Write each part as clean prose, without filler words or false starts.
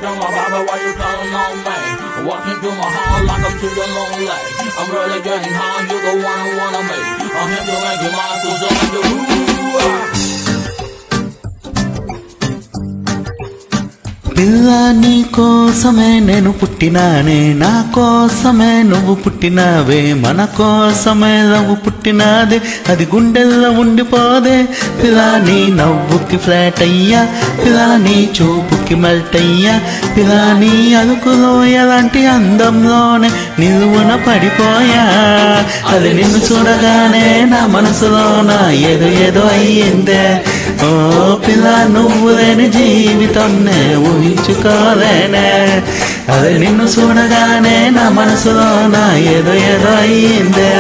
down my Bible, why you calling on me? Walking through my heart like I'm too lonely. I'm really getting high, you're the one I wanna meet. I'm here to make you mine, cause I'm the పిల్ల నీ కోసమే నేను పుట్టినానే, నా కోసమే నువ్వు పుట్టినావే, మన కోసమే నువ్వు పుట్టినాదే, అది గుండెల్లో ఉండిపోదే. పిల్ల నీ నవ్వుకి ఫ్లాట్ అయ్యా, పిల్ల నీ చూపుకి మెల్ట్ అయ్యా, పిల్ల నీ అలుకులో ఎలాంటి అందంలోనే నిలువున పడిపోయా. అది నిన్ను చూడగానే నా మనసులోన ఏదో ఏదో అయ్యిందే. ఓ పిల్ల నువ్వు లేని జీవితం నే ఊహించుకోలేనే. అది నిన్ను చూడగానే నా మనసులోన ఏదో ఏదో అయ్యిందే.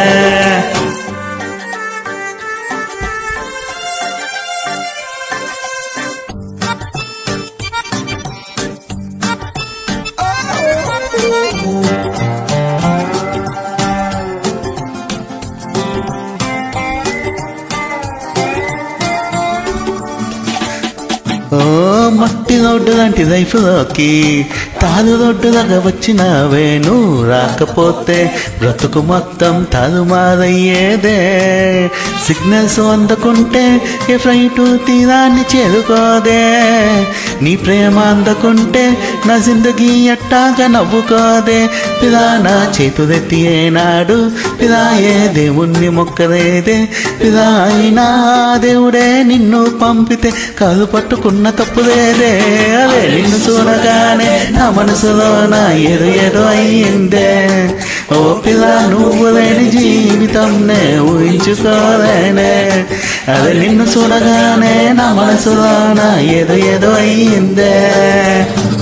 ఓ మట్టి రోడ్డు లాంటి లైఫ్లోకి తాలు రోడ్డులాగా వచ్చినావే, నువ్వు రాకపోతే బ్రతుకు మొత్తం తారుమారయ్యేదే. సిగ్నల్స్ అందుకుంటే ఏ ఫ్లైటు తీరాన్ని చేరుకోదే, నీ ప్రేమ అందుకుంటే నా జిందగీ ఎట్టాగా నవ్వుకోదే. పిలా నా చేతులెత్తి ఏనాడు పిలా ఏ దేవుణ్ణి మొక్కలేదే, పిలా అయినా దేవుడే నిన్ను పంపితే కాలు పట్టుకున్న తప్పులేదే. అదే నిన్ను చూడగానే నా మనసులోన ఏదో ఏదో అయ్యిందే. ఓ పిల్ల నువ్వు లేని జీవితం నే ఊహించుకోలేనే. అదే నిన్ను చూడగానే నా మనసులోన ఏదో ఏదో అయ్యిందే.